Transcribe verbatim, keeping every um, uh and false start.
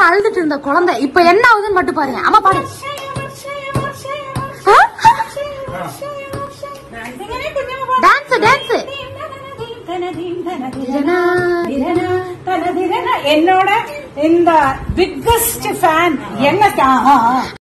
அழுதுட்டு இருந்த குழந்தை இப்ப என்ன ஆகுதுன்னு மட்டும் பாருங்க. அம்மா பாரு. Dance dance. என்னோட இந்த பிக்கஸ்ட் ஃபேன் என்ன